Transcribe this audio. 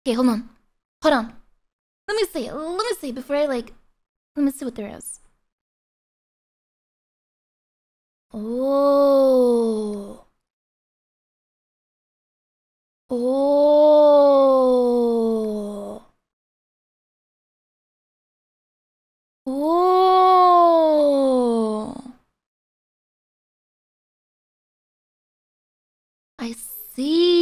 Okay, hold on. Hold on. Let me see. Let me see before I like. Let me see what there is. Oh. Oh. Oh. I see.